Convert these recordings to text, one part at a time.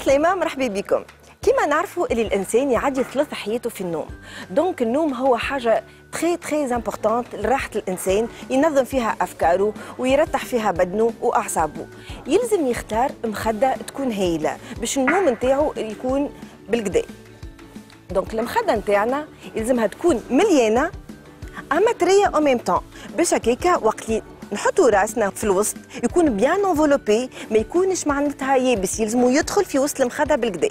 عسلامة، مرحبا بكم. كما نعرفوا اللي الانسان يعدي ثلاث حياته في النوم، دونك النوم هو حاجه تري امبورطونت لراحه الانسان، ينظم فيها افكاره ويرتح فيها بدنه واعصابه. يلزم يختار مخده تكون هايله باش النوم نتاعو يكون بالكدا. دونك المخده نتاعنا يلزمها تكون مليانه اما تريه او ميم طون، باش هكاكا وقت نحطوا راسنا في الوسط يكون بيان انفولوبي، ما يكونش معناتها يابس، يلزمو يدخل في وسط المخده بالكدا.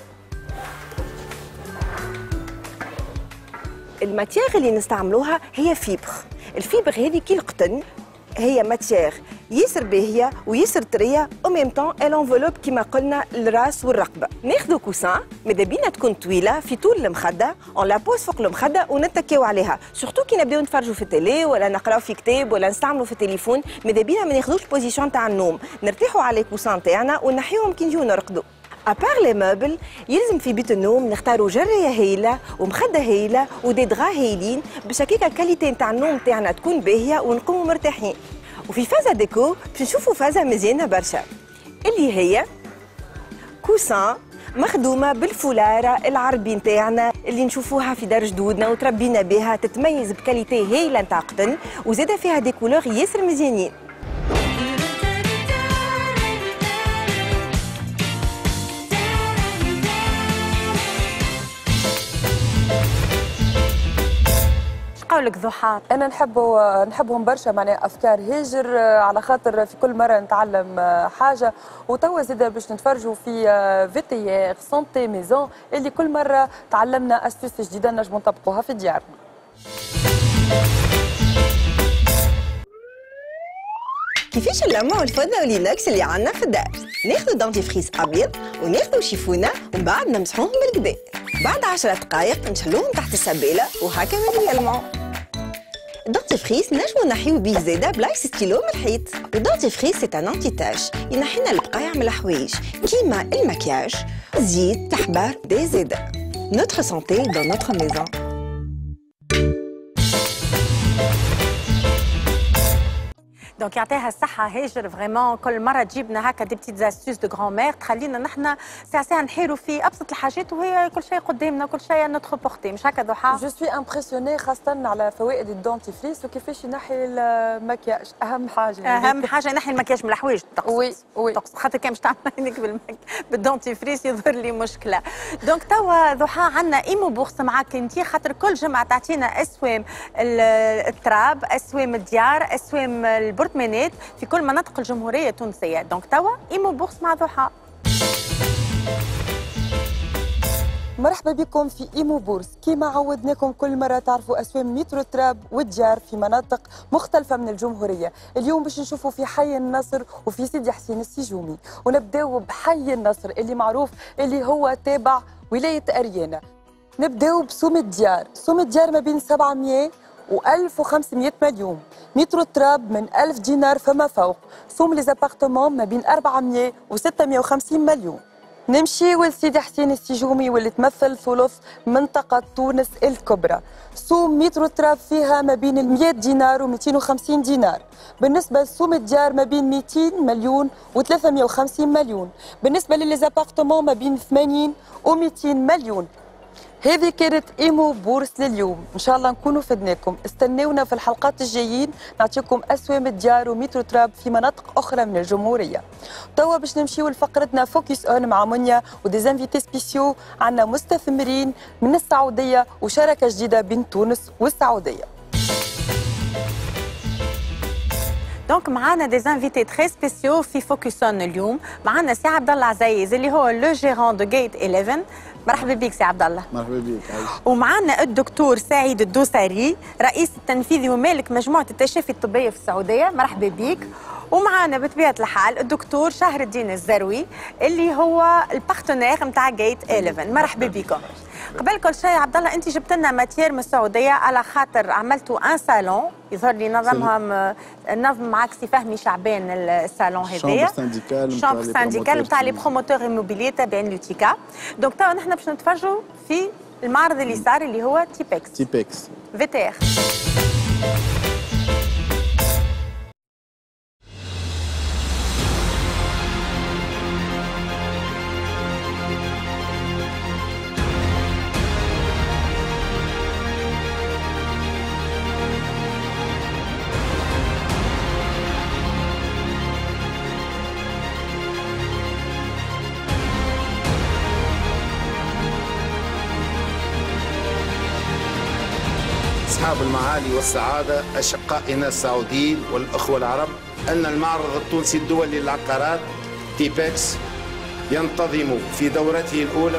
الماتيير اللي نستعملوها هي فيبر. الفيبر هذه كي القطن، هي ماتيير ياسر باهيه وياسر طريه او ميم طون الانفولوب كيما قلنا الراس والرقبه. ناخذوا كوسان ماذا بينا تكون طويله في طول المخده، اون لا بوز فوق المخده ونتكيو عليها، سورتو كي نبداو نتفرجوا في التيلي ولا نقراو في كتاب ولا نستعملوا في التليفون، ماذا بينا ما ناخذوش البوزيسيون تاع النوم، نرتاحوا على الكوسان تاعنا ونحيوهم كي نجيو نرقدوا. ابار لي موبل يلزم في بيت النوم نختاروا جريه هايله ومخده هايله ودي دغا هايلين باش هكاكا الكاليتي نتاع النوم تاعنا تكون باهيه ونقوموا مرتاحين. وفي فازا ديكو باش نشوفوا فازا مزيانه برشا اللي هي كوسان مخدومه بالفولاره العربي نتاعنا اللي نشوفوها في دار جدودنا وتربينا بها، تتميز بكاليتي هايله نتاع قطن وزاده فيها دي كولور ياسر مزيانين. قولك ضحى؟ انا نحبهم برشا، معناها افكار هاجر، على خاطر في كل مره نتعلم حاجه، وتوا زاده باش نتفرجوا في فيتيير سونتي ميزون اللي كل مره تعلمنا استوس جديده نجموا نطبقوها في ديارنا. كيفاش اللمع والفضه واللينكس اللي عندنا في الدار؟ ناخذ دونتيفريس ابيض وناخذ شيفونه ومن بعد نمسحوهم بالكدا، بعد 10 دقائق نشلوهم تحت السباله وهكا ما يلمعوا. الدونتيفريس نجمو نحيو بيه زاده بلايص ستيلو من الحيط. الدونتيفريس سي ان انتي تاش، ينحينا البقايع من الحوايج كيما المكياج، الزيت، التحبار دي زاده. نوتر سونتي دون نوتر ميزون. دونك يعطيها الصحة هاجر، فريمون كل مرة تجيبنا هكا دي بتيت استوس دو غران مير تخلينا نحنا ساعة نحيروا في أبسط الحاجات وهي كل شيء قدامنا، كل شيء نوتخ بورتي، مش هكا ضحى؟ جو سوي امبرسيوني خاصة على فوائد الدونتيفريس وكيفاش ينحي المكياج، أهم حاجة. أهم حاجة ينحي المكياج من الحوايج، تقصد؟ وي تقصد خاطر كان باش تعمل عينك بالدونتيفريس يظهر لي مشكلة. دونك توا ضحى عندنا إيمو بورص معاك أنت، خاطر كل جمعة تعطينا أسوام التراب، أسوام الديار، أسوام البورتمانات في كل مناطق الجمهورية التونسية. دونك توا إيمو بورص مع ضحى. مرحبا بكم في إيمو بورس. كما عودناكم كل مرة تعرفوا أسوام مترو تراب والديار في مناطق مختلفة من الجمهورية. اليوم باش نشوفوا في حي النصر وفي سيدي حسين السجومي، ونبداو بحي النصر اللي معروف اللي هو تابع ولاية أريانا. نبداو بسوم الديار. سوم الديار ما بين 700 و 1500 مليون، مترو تراب من 1000 دينار فما فوق، سوم لي زابارتمون ما بين 400 و 650 مليون. نمشيو لسيدي حسين السجومي واللي تمثل ثلث منطقة تونس الكبرى، سوم مترو تراب فيها ما بين 100 دينار و 250 دينار. بالنسبة لسوم الديار ما بين 200 مليون و 350 مليون. بالنسبة للزابارتمون ما بين 80 و 200 مليون. هذه كانت إيمو بورس لليوم، إن شاء الله نكونوا فدناكم. استناونا في الحلقات الجايين نعطيكم أسوام الديار ومترو تراب في مناطق أخرى من الجمهورية. توا باش نمشيو لفقرتنا فوكس أون مع منيا وديزانفيتي سبيسيو. عندنا مستثمرين من السعودية وشراكة جديدة بين تونس والسعودية. دونك معانا دي انفيتي تري سبيسيو في فوكسون اليوم. معانا سي عبد الله عزايز اللي هو لو جيرون دو جيت 11. مرحبا بك سي عبد الله. مرحبا بك. ومعانا الدكتور سعيد الدوسري رئيس التنفيذي ومالك مجموعه التشافي الطبيه في السعوديه. مرحبا بك. ومعانا بطبيعه الحال الدكتور شهر الدين الزروي اللي هو البارتنير نتاع جيت 11. مرحبا بكم. قبل كل شيء عبد الله انت جبت لنا ماتيير من السعوديه على خاطر عملتوا ان صالون يظهر لي نظم معك سي فهمي شعبان الصالون هذايا شامبر سانديكال نتاع لي بروموتور ايموبيليي تابعين لوتيكا. دونك توا نحن باش نتفرجوا في المعرض اللي صار اللي هو تيبكس فيتير. أصحاب المعالي والسعادة أشقائنا السعوديين والأخوة العرب، أن المعرض التونسي الدولي للعقارات تيبكس ينتظم في دورته الأولى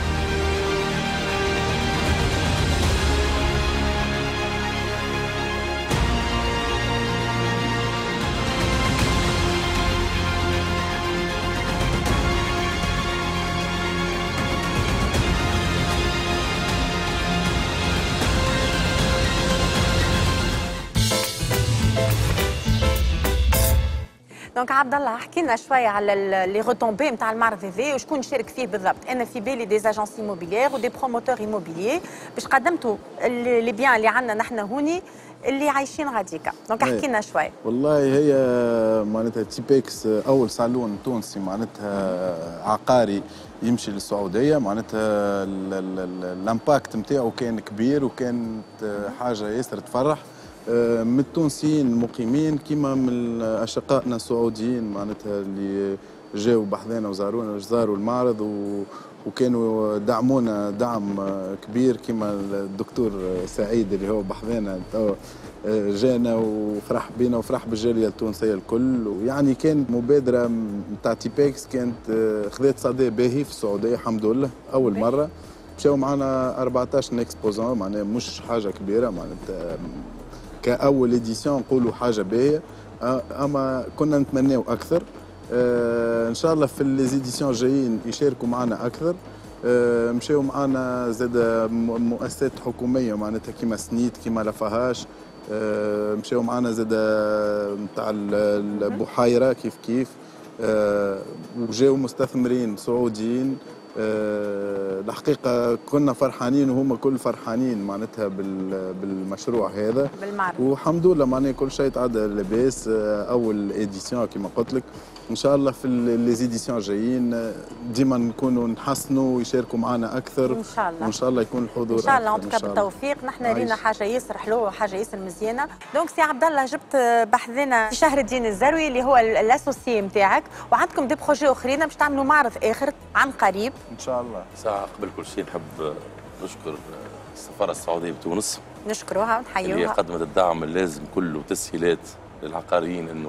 دونك عبد الله احكي لنا شويه على لي روتومبي نتاع المعرض هذا وشكون شارك فيه بالضبط. انا في بالي دي اجونس ايموبيليير ودي بروموتور ايموبيليير باش قدمتوا لي بيان اللي عندنا نحن هوني اللي عايشين غاديكا. دونك احكي لنا شويه. والله هي معناتها تيبكس اول صالون تونسي معناتها عقاري يمشي للسعوديه، معناتها الامباكت نتاعو كان كبير وكانت حاجه ياسر تفرح من التونسيين المقيمين كيما من اشقائنا السعوديين معناتها اللي جاوا بحذانا وزارونا زاروا المعرض وكانوا دعمونا دعم كبير كيما الدكتور سعيد اللي هو بحذانا جانا وفرح بينا وفرح بالجاليه التونسيه الكل. ويعني كانت مبادره نتاع تيبكس كانت خذت صدى باهي في السعوديه الحمد لله. اول مره مشاو معنا 14 اكسبوزون، معناها مش حاجه كبيره معناتها كأول إديسيون نقولوا حاجة باهية، أما كنا نتمناو أكثر. إن شاء الله في ليزيديسيون جايين يشاركوا معنا أكثر. مشاو معنا زاد مؤسسات حكومية معناتها كيما سنيت كيما لافاهاش، مشاو معنا زاد نتاع البحيرة كيف وجاو مستثمرين سعوديين. الحقيقة كنا فرحانين وهم كل فرحانين معناتها بالمشروع هذا بالمعرض، والحمد لله معناها كل شيء تعدى لاباس. أول إديسيون كما قلت لك، إن شاء الله في ليزيديسيون جايين ديما نكونوا نحسنوا ويشاركوا معنا أكثر إن شاء الله. وإن شاء الله يكون الحضور إن شاء الله. أكثر. بالتوفيق. نحن لينا حاجة ياسر حلوة وحاجة ياسر مزيانة. دونك سي عبد الله جبت بحذنا شهر الدين الزروي اللي هو الأسوسيي نتاعك، وعندكم دي بروجي أخرين باش تعملوا معرض آخر عن قريب إن شاء الله. ساعة قبل كل شيء نحب نشكر السفارة السعودية بتونس نشكروها ونحيوها اللي قدمت الدعم اللازم كله وتسهيلات للعقاريين انه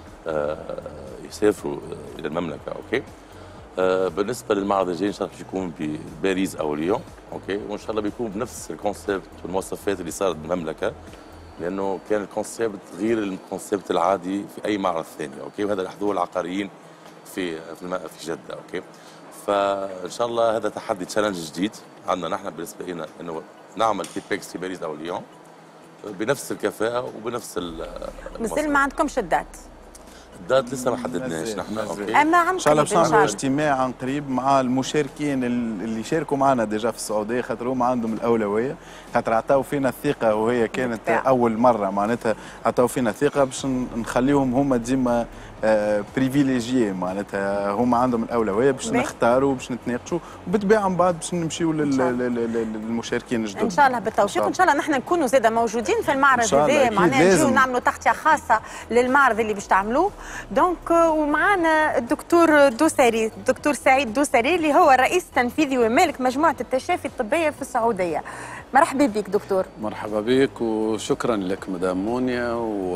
يسافروا الى المملكه. اوكي. بالنسبه للمعرض الجاي ان شاء الله باش يكون بباريس او ليون. اوكي. وان شاء الله بيكون بنفس الكونسيبت والمواصفات اللي صارت بالمملكه، لانه كان الكونسيبت غير الكونسيبت العادي في اي معرض ثاني. اوكي. وهذا لاحظوه العقاريين في جده. اوكي. فان شاء الله هذا تحدي تشالنج جديد عندنا نحن بالنسبه لنا، انه نعمل تيبكس في باريس او ليون بنفس الكفاءه وبنفس مازال ما عندكمش الدات؟ الدات لسه ما حددناش نحن. اوكي. اما عن ان شاء الله قريب باش ان شاء نعملوا الله. اجتماع عن قريب مع المشاركين اللي شاركوا معنا ديجا في السعوديه، خاطر هما عندهم الاولويه، خاطر عطاو فينا الثقه وهي كانت اول مره معناتها عطاو فينا الثقه باش نخليهم هما ديما بريفيليجيي معناتها هما عندهم الاولويه باش نختاروا باش نتناقشوا، وبالطبيعه من بعد باش نمشيو للمشاركين الجدد. ان شاء الله بالتوفيق. وان شاء الله نحن نكونوا زاده موجودين في المعرض هذا، معناها نجيو نعملوا تغطيه خاصه للمعرض اللي باش تعملوه. دونك ومعنا الدكتور دوسري، الدكتور سعيد دوسري اللي هو الرئيس التنفيذي ومالك مجموعه التشافي الطبيه في السعوديه. مرحبا بك دكتور. مرحبا بك وشكرا لك مدام مونيا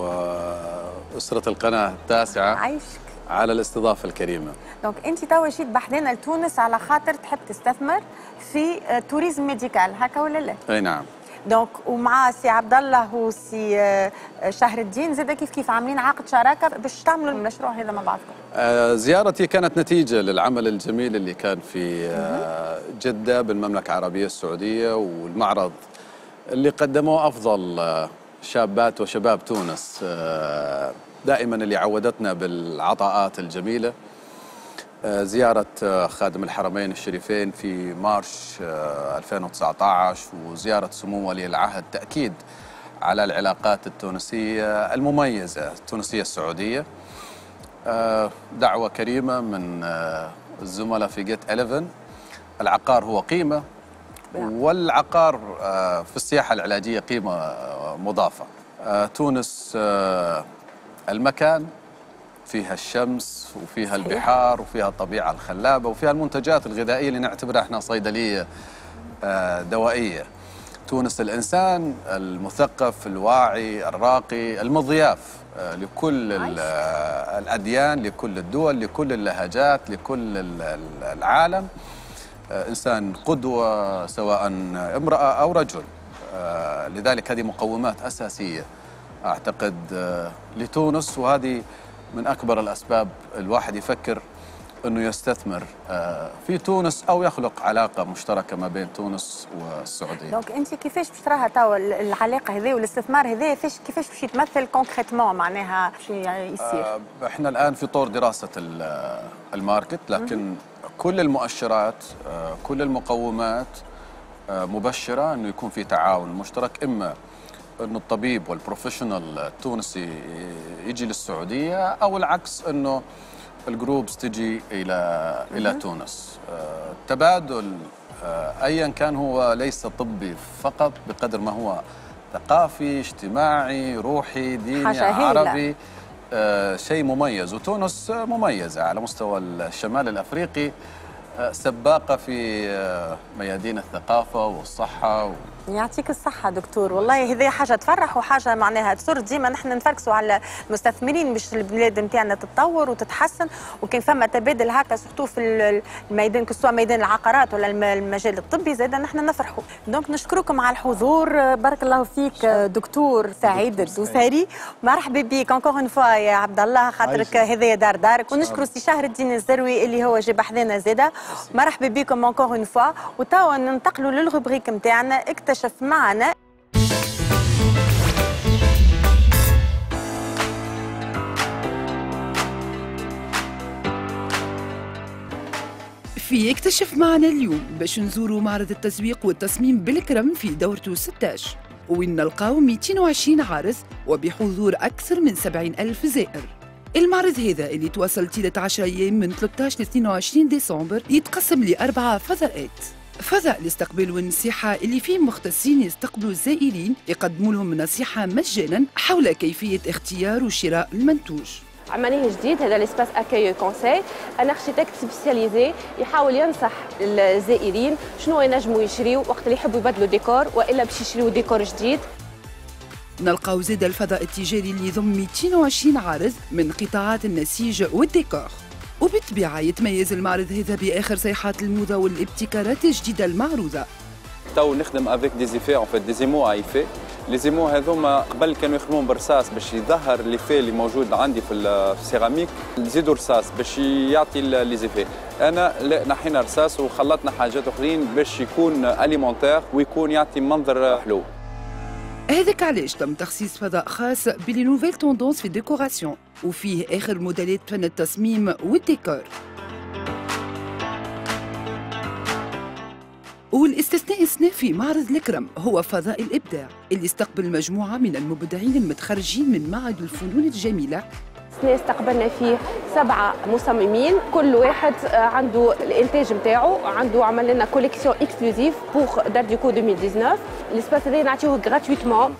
وأسرة القناة التاسعة عايشك على الاستضافة الكريمة. دونك انت توا جيت بحذنا لتونس على خاطر تحب تستثمر في توريزم ميديكال، هكا ولا لا؟ اي نعم. دونك ومع سي عبد الله وسي شهر الدين زاد كيف عاملين عقد شراكه باش تعملوا المشروع هذا مع بعضكم. زيارتي كانت نتيجة للعمل الجميل اللي كان في جدة بالمملكة العربية السعودية، والمعرض اللي قدموه أفضل شابات وشباب تونس دائما اللي عودتنا بالعطاءات الجميلة. زيارة خادم الحرمين الشريفين في مارش 2019 وزيارة سمو ولي العهد تأكيد على العلاقات التونسية المميزة التونسية السعودية. دعوة كريمة من الزملاء في جيت 11. العقار هو قيمة، والعقار في السياحة العلاجية قيمة مضافة. تونس المكان فيها الشمس وفيها البحار وفيها الطبيعة الخلابة وفيها المنتجات الغذائية اللي نعتبرها احنا صيدلية دوائية. تونس الإنسان المثقف الواعي الراقي المضياف لكل الأديان، لكل الدول، لكل اللهجات، لكل العالم. إنسان قدوة سواء امرأة أو رجل. لذلك هذه مقومات أساسية أعتقد لتونس، وهذه من أكبر الأسباب الواحد يفكر أنه يستثمر في تونس أو يخلق علاقة مشتركة ما بين تونس والسعودية. دونك أنت كيفاش باش تراها توا العلاقة هذه والاستثمار هذا كيفاش باش يتمثل كونكريتمون معناها شو يصير؟ احنا الآن في طور دراسة الماركت، لكن كل المؤشرات كل المقومات مبشرة أنه يكون في تعاون مشترك، إما أنه الطبيب والبروفيشنال التونسي يجي للسعودية أو العكس، أنه الجروبس تجي إلى تونس. التبادل أيا كان هو ليس طبي فقط بقدر ما هو ثقافي اجتماعي روحي ديني عربي، شيء مميز. وتونس مميزة على مستوى الشمال الأفريقي، سباقة في ميادين الثقافة والصحة يعطيك الصحة دكتور، والله هذه حاجة تفرح وحاجة معناها تسر. ديما نحن نفركسوا على المستثمرين باش البلاد نتاعنا تتطور وتتحسن، وكان فما تبادل هكا سورتو في الميدان كسوا ميدان العقارات ولا المجال الطبي زاد نحن نفرحوا. دونك نشكركم على الحضور، بارك الله فيك دكتور سعيد الدوسري، مرحبا بك انكور اون فوا يا عبد الله، خاطرك هذايا دارك. ونشكروا سي شهر الدين الزروي اللي هو جاب حذانا زاده، مرحبا بكم انكور اون فوا. وتوا ننتقلوا للروبريك نتاعنا اكتشف معنا. في اكتشف معنا اليوم باش نزوروا معرض التسويق والتصميم بالكرم في دورته 16، وين نلقاو 220 عارض وبحضور أكثر من 70,000 زائر. المعرض هذا اللي تواصل طيلة 10 أيام من 13 ل 22 ديسمبر يتقسم ل4 فضاءات. فضاء الاستقبال والنصيحة اللي فيه مختصين يستقبلوا الزائرين يقدموا لهم نصيحة مجانا حول كيفية اختيار وشراء المنتوج. عمليه جديد هذا ليسباس اكاي كونساي، ان اركيتكت سبيسياليزي يحاول ينصح الزائرين شنو ينجموا يشريوا وقت اللي يحبوا يبدلوا ديكور والا باش يشريوا ديكور جديد. نلقاو زاد الفضاء التجاري اللي يضم 220 عارض من قطاعات النسيج والديكور، وبالطبيعة يتميز المعرض هذا بآخر صيحات الموضة والابتكارات الجديدة المعروضة. تو نخدم افيك دي زيفي ان فيت دي زيمو ا ايفي. لي زيمو هذوما قبل كانوا يخدمون برصاص باش يظهر ليفي اللي موجود عندي في السيراميك، نزيدوا رصاص باش يعطي لي زيفي. انا لا نحينا رصاص وخلطنا حاجات اخرين باش يكون اليمونتير ويكون يعطي منظر حلو. هذاك علاش تم تخصيص فضاء خاص بلي نوفيل توندونس في الديكوراسيون، وفيه آخر موديلات فن التصميم والديكور. والاستثناء السنة في معرض الكرم هو فضاء الإبداع اللي استقبل مجموعة من المبدعين المتخرجين من معهد الفنون الجميلة. السنة استقبلنا فيه 7 مصممين، كل واحد عنده الانتاج نتاعو، عنده عمل لنا كوليكسيون اكسكلوزيف بوغ دار ديكو 2019. الاسباس هذا نعطيوه غراتويتمون.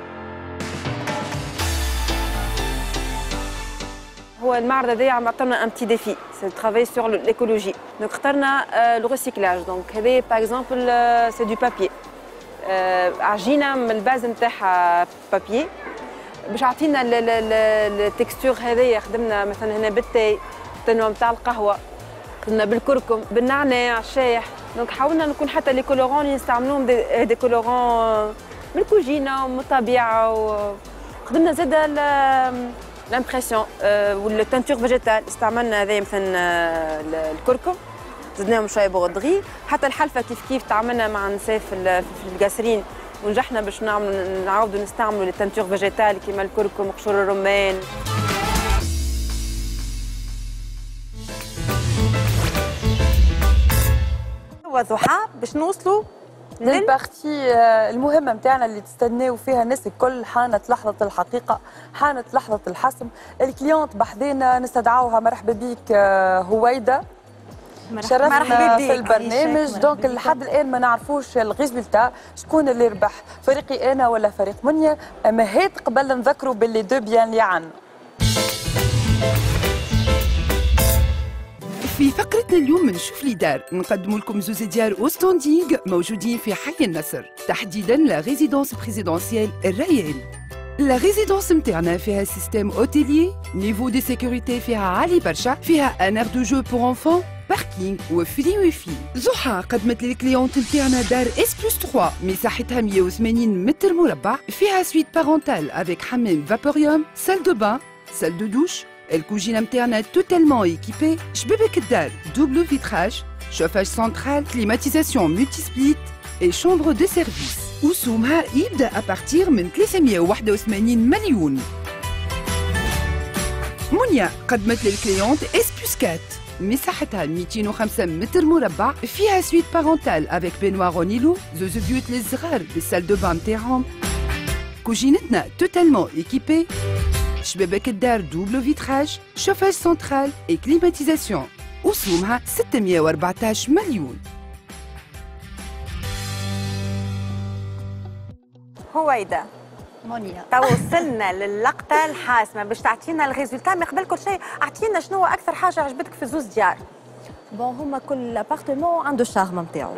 هو المعرض هذايا عم يعطينا ان بتي ديفي، سي ترافاي سور ليكولوجي. دونك اخترنا لو ريسيكلاج. دونك هذايا باغ اكزومبل سي دو بابي، عجينه من الباز نتاعها بابي باش يعطينا التكستور هذايا. خدمنا مثلا هنا بالتاي، التنوع نتاع القهوه، خدمنا بالكركم، بالنعناع، الشايح. دونك حاولنا نكون حتى لي كولورون اللي نستعملوهم دي كولورون من الكوجينه ومن الطبيعه. وخدمنا زاد لامبرسيون والتنتور فيجيتال، استعملنا هذايا مثلا الكركم، زدناهم شويه بغدغي. حتى الحلفه كيف تعاملنا مع النساء في القاسرين ونجحنا باش نعاودوا نستعملوا التنتور فيجيتال كيما الكركم وقشور الرمان. وضحى باش نوصلوا للبارتي المهمة متاعنا اللي تستناو فيها الناس الكل. حانت لحظة الحقيقة، حانت لحظة الحسم. الكليونت بحذينا نستدعوها. مرحبا بك هويدا، شرفنا في البرنامج. دونك لحد الآن ما نعرفوش الريزولتا شكون اللي ربح، فريقي أنا ولا فريق منيا. أما هات قبل نذكروا باللي دو بيان اللي عنا. في فقرتنا اليوم من شوف لي دار نقدم لكم زوز ديار اوستوندينغ موجودين في حي النصر، تحديدا لا ريزيدونس بريزيدونسيال الريال. لا ريزيدونس متاعنا فيها سيستيم اوتيلي، نيفو دي سيكوريتي فيها عالي برشا، فيها ان اير دو جو بور انفون، باركينغ وفري ويفي. زحا قدمت للكليونت نتاعنا دار اس بلس 3 مساحتها 180 متر مربع، فيها سويت بارونتال افيك حمام فابوريوم، سال دو بان، سال دو دوش. الكوجينه متاعنا توتالمون ايكيبي، شبابك الدار دوبل فيتراج، شوفاج سنترال، كليماتيزاسيون ملتي سبليت اي شومبر دو سيرفيس. وسومها يبدا ابارتير من 381 مليون. مونيا قدمت للكليونت اس بلس 4 مساحتها 205 متر مربع، فيها سويت بارونتال افيك بينوار ونيلو، زوز بيوت للصغار بالسال دو بان متاعهم. كوجينتنا توتالمون ايكيبي، شبابك الدار دوبل فيتراج، شوفاج سنترال اي كليماتيزاسيون. وسومها 614 مليون. هويدا مونيا تو وصلنا للقطة الحاسمة باش تعطينا الريزولتا، من قبل كل شيء اعطينا شنو أكثر حاجة عجبتك في زوز ديار؟ بون هما كل ابارتمون عنده الشارم نتاعو،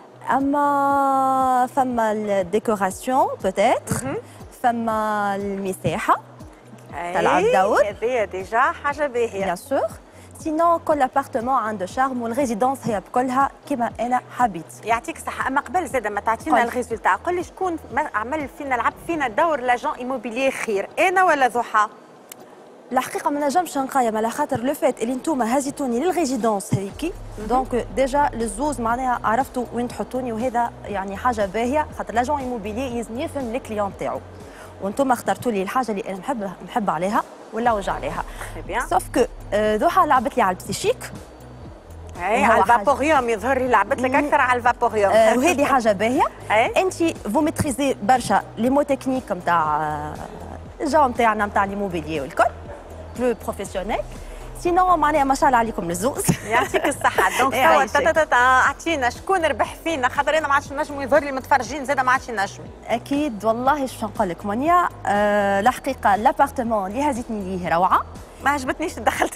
اما فما الديكوراسيون بوتيتر، فما المساحة تلعب دور، هذه ديجا حاجة باهية بيان سور. سينون كل ابارتمون عنده شارم والريزيدونس هي بكلها كما انا حبيت. يعطيك الصحة. أما قبل زادة ما تعطينا الريزولتا، قل لي شكون عمل فينا لعب فينا دور لاجون ايموبيليي خير، أنا ولا ضحى؟ الحقيقه ما نجمش نقيم على خاطر لو فات اللي انتوما هزيتوني للريزيدونس هذيك، دونك ديجا للزوز معناها عرفتوا وين تحطوني، وهذا يعني حاجه باهيه خاطر لاجون ايموبيليي يلزم يفهم الكليون تاعو، وانتم اخترتوا لي الحاجه اللي انا نحب عليها ولا وجع عليها. سوف كو ضحى لعبت لي على البسيشيك، اي على الفابوريوم يظهر لي لعبت لك اكثر على الفابوريوم، وهذه حاجه باهيه. انت فو ميتريزي برشا لي مو تكنيك نتاع الجو نتاعنا نتاع ليموبيليي والكل بلو بروفيسيونيل. سينو معناها ما شاء الله عليكم الزوز. يعطيك الصحة. دونك توا اعطينا شكون ربح فينا، خاطر انا ما عادش نجموا يظهر لي متفرجين زاده ما عادش نجموا. اكيد والله شو نقول لك مونيا، الحقيقة الابارتمون اللي هزتني ليه روعة، ما عجبتنيش دخلت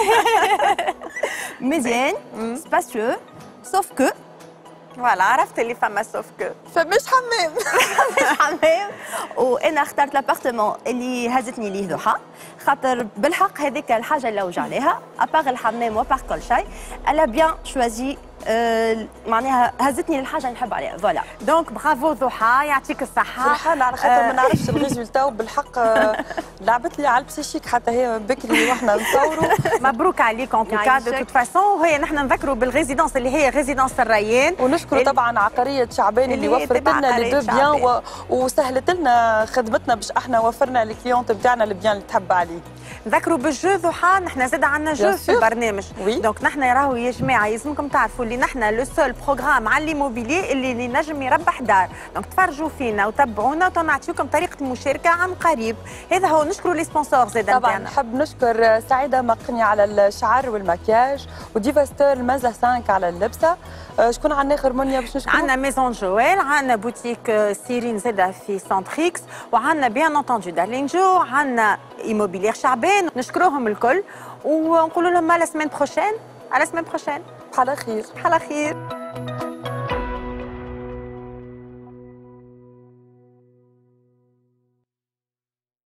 مزيان سباسيو، سوف كو فوالا عرفت اللي فما سوف كو فمش حمام مش حمام. وانا اخترت الابارتمون اللي هزتني ليه ضحى، خاطر بالحق هذيك الحاجه اللي وجع عليها ابار الحمام وابار كل شيء، الا بيان شوازي معناها هزتني للحاجه اللي نحب عليها. فوالا دونك برافو ضحى، يعطيك الصحه. فرحانه على خاطر ما نعرفش الريزولتا، وبالحق لعبت لي على البسيشيك حتى هي بكري واحنا نصوروا. مبروك عليك ان توكا دو توت فاسون. وهي نحن نذكروا بالريزيدونس اللي هي ريزيدونس الريان، ونشكروا طبعا عقاريه شعبان اللي وفرت لنا لي دو بيان وسهلت لنا خدمتنا باش احنا وفرنا الكليونت بتاعنا البيان اللي تحب عليه. نذكروا بالجو ضحى، نحن زاد عندنا جو في البرنامج. دونك نحن راهو يا جماعه يلزمكم تعرفوا اللي نحن لو سول بروغرام على ليموبيلي اللي نجم يربح دار، دونك تفرجوا فينا وتبعونا ونعطيكم طريقه المشاركه عن قريب. هذا هو. نشكروا لي سبونسور زاد طبعا نحب نشكر سعيده مقني على الشعر والمكياج، وديفا ستور مازا 5 على اللبسه. شكون عندنا اخر منيا باش نشكروا؟ عندنا ميزون جويل، عندنا بوتيك سيرين زاده في سانتريكس، وعندنا بيان انتوندو دارلينجو، عندنا ايموبيلير شعبان. نشكروهم الكل ونقولوا لهم على سمين بروشين. على سمين بروشين. بحال خير. بحال خير.